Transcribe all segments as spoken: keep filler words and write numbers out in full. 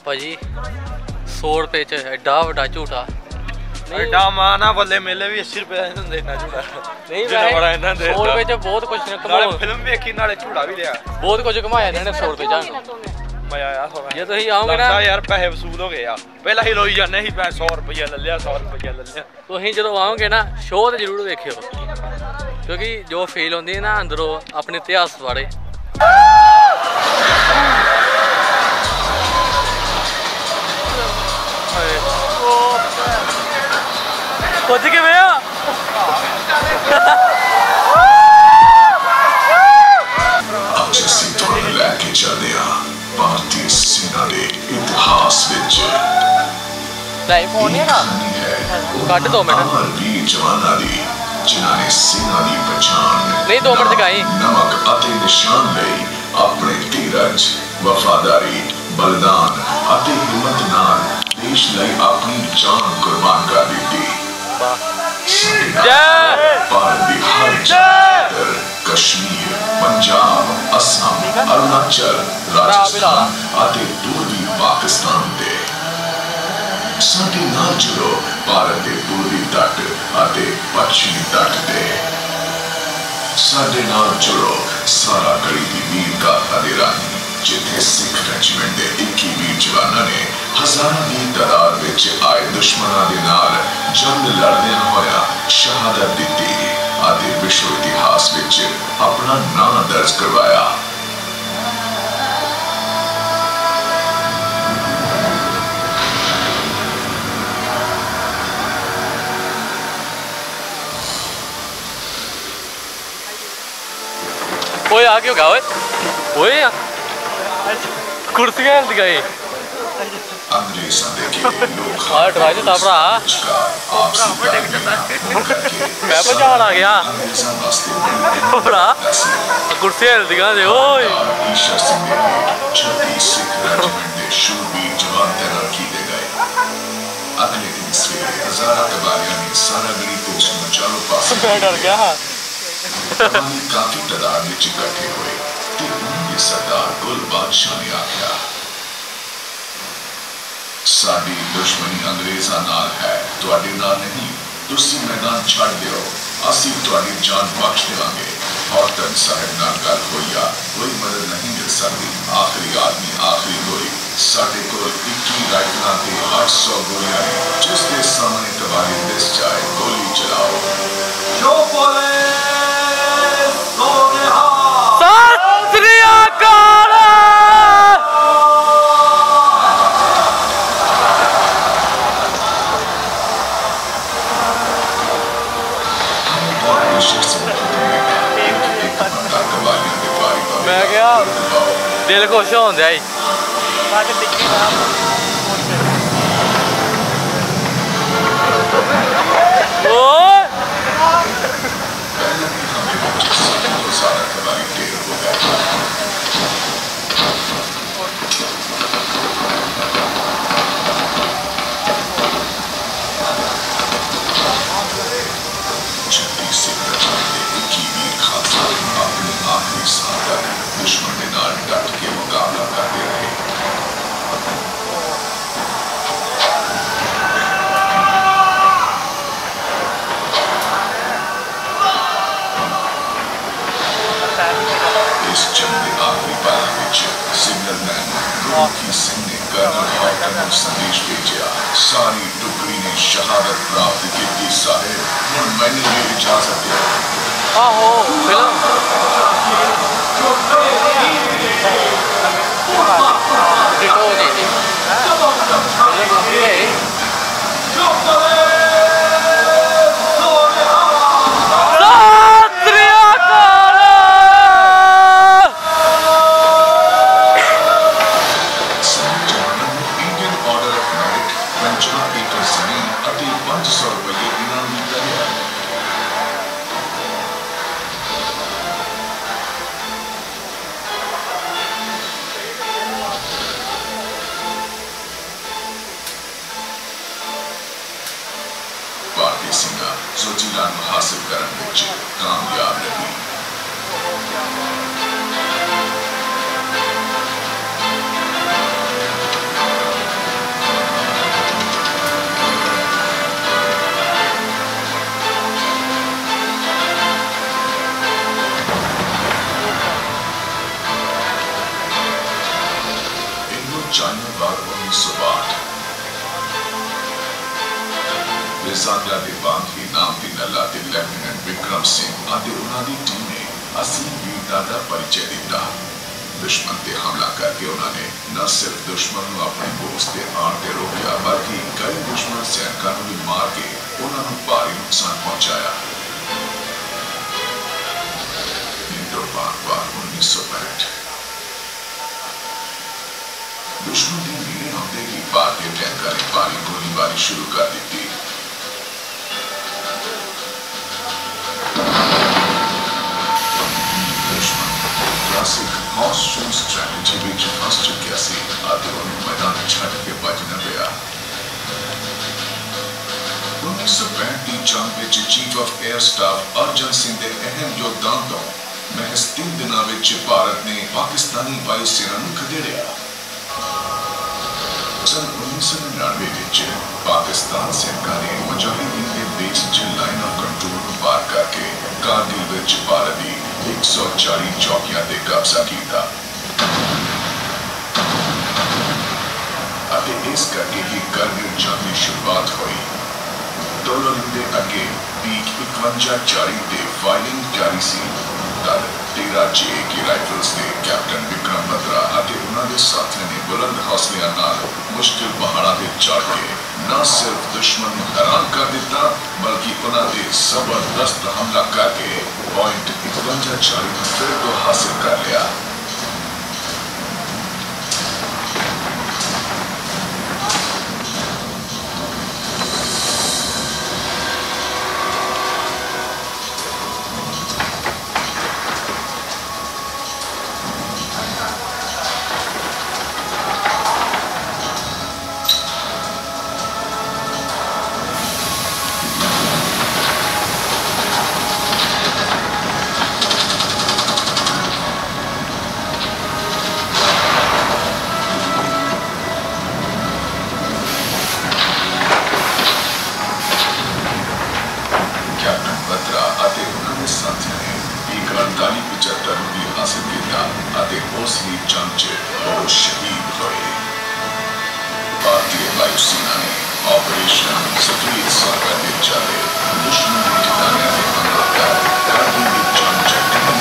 भाजी सौ रुपए च एडा वड्डा झूठा एडा माना बल्ले मेले भी अस्सी रुपए दा देना झूठा नहीं वैसे सौ रुपए च बहुत कुछ नाले फिल्म वेखी नाले झूठा भी लिया बहुत कुछ घुमाया इन्होंने सौ रुपए च मजा आया थोड़ा जे तुसीं आओगे ना यार पैसे वसूल हो गए यार पहला ही रोई जाने ही पैसे सौ रुपया ले लिया सौ रुपया ले लिया तुसीं जदों आओगे ना शो तो जरूर देखियो क्योंकि जो फील होंदी है ना अंदरों अपने इतिहास बारे कुछ के भैया लेके चलते हैं भारतीय सेना के इतिहास विच लाइव फोन है ना कट दो मिनट वीर जवाना दी जिन्होंने सेना की पहचान नहीं दो मिनट दिखाई नमक अते निशान लई अपने धीरज वफादारी बलिदान अते हिम्मत नाल देश लई अपनी जान कुर्बान कर दी भारत की हर जगह कश्मीर पंजाब असम अरुणाचल राजस्थान आदि पूर्वी पाकिस्तान दे साडे नाल जुड़ो भारत के पूर्वी तट आदि पश्चिमी तट दे साडे नाल जुड़ो सारा गली दी वीर गाथा दे राही जिथे सिख रेजिमेंट के इक्की वीर जवानों ने हजारों की तादाद विच आए दुश्मनों के नाल जंग लड़दे होया शहादत दी आदि विश्व इतिहास विच अपना नाम दर्ज करवाया। ओए आ क्यों गया ओए ओए कुर्सियां हिल गई अंग्रेज़ों दे के लोग और ड्राइव तो भरा मैं पहचान आ गया भरा कुर्सियां हिल गई दे ओए ईशा सिंह ने छत्तीस सिख रेजिमेंट के शूरवीर जवान तैनात किए गए। अगले दिन सवेरे हजारों कबालियां ने सारा गली को उसमें चारों पास मैं डर गया काफी तादाद में इकट्ठे हुए तो उन्होंने सरदार गुल बादशाह ने आख्या साडी दुश्मनी अंग्रेज़ां नाल है तुहाडे नाल नहीं तुसी मैदान छड़ दिओ असीं तुहाडी जान बख्श देवांगे। औरतन साहब नाल गल होई कोई मदद नहीं मिल सकती आखिरी आदमी आखिरी गोली साडे कोल इक्की राइफलां ते आठ सौ गोलियां ने जिसके सामने कबाली दिस जाए गोली चलाओ जो बोले मैं क्या दिल खुश हो जाए दुश्मन के नाल डट के मुकाबला करते रहे। इस जंग के आखिरी पल विच सिग्नल मैन रोकी सिंह ने कर्नल हॉटन को संदेश भेजा सारी टुकड़ी ने शहादत प्राप्त की साहेब हुण मैंने ये इजाजत दे आहो फिल्म भारतीय सेना जोजिलान हासिल करने में कामयाब रही। चाइना बार उन्नीस सौ बाठ बेसातिया के बाद ही नाम की नलाते लेफ्टिनेंट विक्रम सिंह आदि उन्होंने टीम ने असली वीरता का परिचय दिता। दुश्मन ते हमला करके उन्होंने न सिर्फ दुश्मन को अपने पोस्ट के आड़ ते रोकिया बल्कि कई दुश्मन सैनिकों को भी मार के उन्होंने भारी नुकसान पहुंचाया। इंडो पाक वार उन्नीस सौ पैंठ दुश्मन ने नीले हमले की भारतीय टैंकर ने भारी गोलीबारी शुरू कर दी थी। दुश्मन क्लासिक हॉर्स शू स्ट्रैटेजी विच फस चुकिया सी आते उन्हें मैदान छड़ के बजना पिया। उन्नीस सौ पैंठ की जंग विच chief of air staff Arjan Singh के अहम योगदान तो महज तीन दिनों विच भारत ने पाकिस्तानी वायुसेना को खदेड़िया। सन उन्नीस सौ निन्यानवे विच पाकिस्तान सैनिकों ने मुजाहिदीन के बेस च लाइन ऑफ कंट्रोल पार करके कारगिल विच भारत की एक सौ चालीस चौकियां ते कब्जा किया। इस करके ही कारगिल जंग की शुरुआत हुई। डॉलर के अगे पीक इकवंजा चाली ते फायरिंग जारी सी। कल तेरह जे की राइफल्स के कैप्टन विक्रम बत्रा और उन्होंने साथियों ने बुलंद हौसलियां नाल मुश्किल पहाड़ा से चढ़ के न सिर्फ दुश्मन को हैरान कर दिता बल्कि उन्होंने जबरदस्त हमला करके पॉइंट इकवंजा चाली फिर तो हासिल कर लिया। भारतीय वायुसेना ने ऑपरेशन सफेद सागर के चले दुश्मन के ठिकाने में हमला कर कारगिल की जंग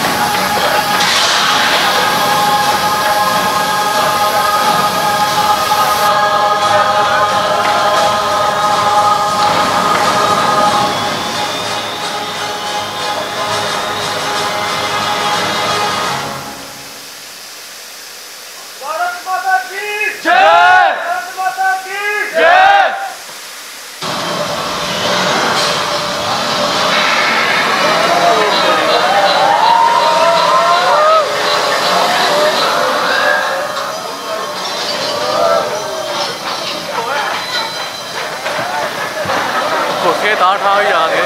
ताठ आ ही जाएंगे।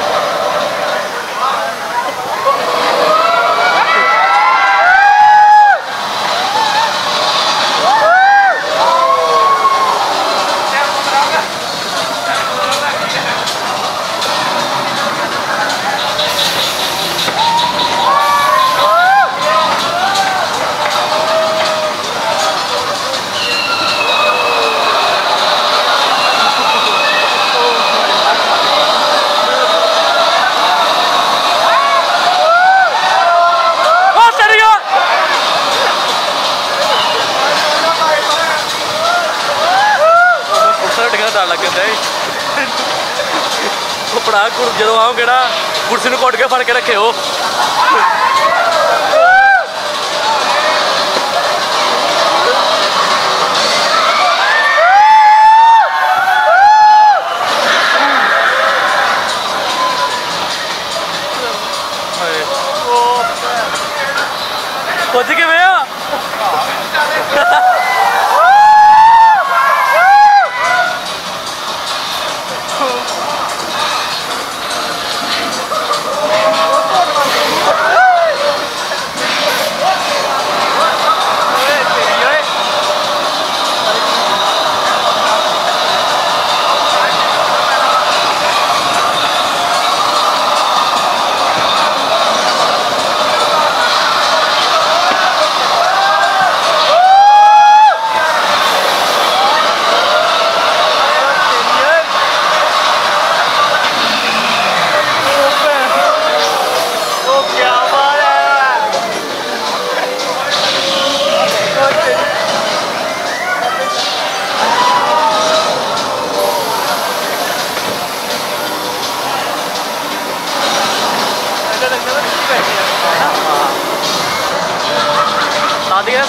पढ़ा जो आओगे ना कुर्सी को घुट के फड़ के रखे हो। कुछ के भैया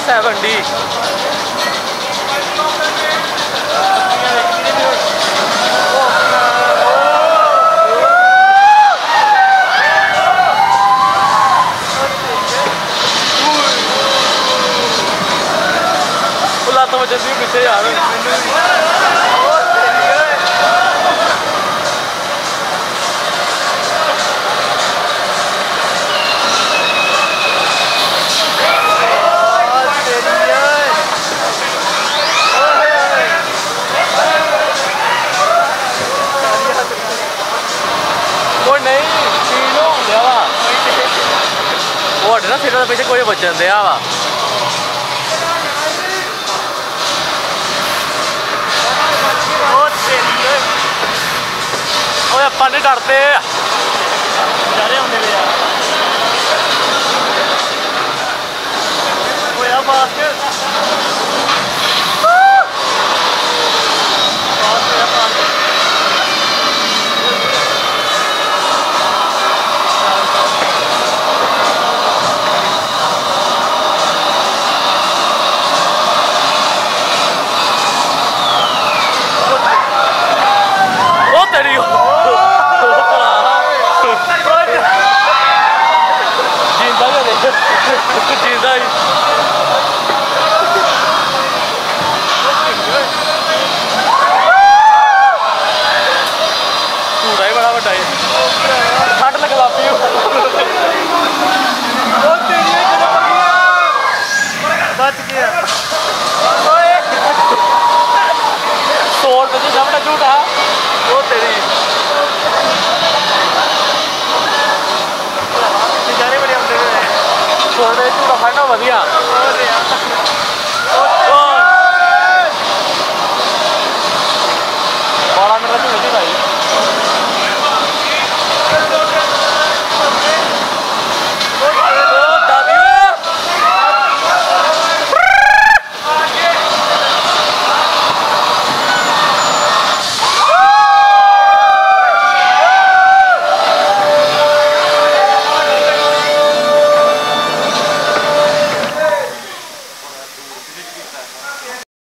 सेवन डी ਲੱਤ ਵਜਦੀ ਪਿੱਛੇ ਯਾਰ ਉਹ ਨਹੀਂ ਫੀਲ ਹੁੰਦਿਆ ਵਾ ਉਹ ਸਾਡੇ ਨਾ ਸਿਰਾਂ ਦੇ ਪਿੱਛੇ ਕੋਈ ਵੱਜਣ ਦਿਆ ਵਾ ओए अपा नहीं डरते डरे होंगे भी यार ओए बात जींदा ही पूरा ही बड़ा बड़ा ठंड लग लापी बच गया सौ रुपये की सामने झूठा वो तेरी नज़ारे बड़े आते हैं झूठा खाना वधिया